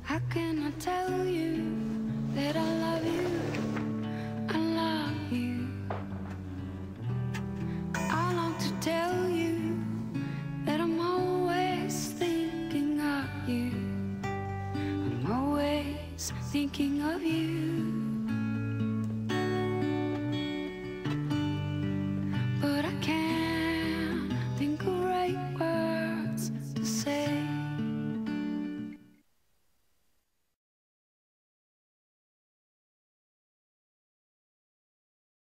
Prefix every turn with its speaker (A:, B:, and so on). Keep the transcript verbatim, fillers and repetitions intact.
A: How can I tell you that I love you? I love you. I long to tell you that I'm always thinking of you. I'm always thinking of you.